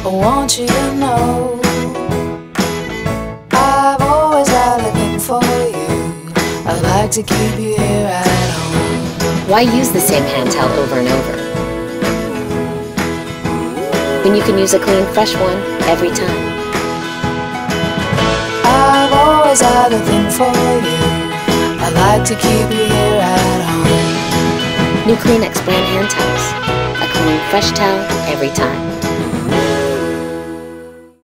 I want you to know I've always had a thing for you. I'd like to keep you here at home. Why use the same hand towel over and over when you can use a clean, fresh one every time? I've always had a thing for you. I'd like to keep you here at home. New Kleenex brand hand towels. A clean, fresh towel every time.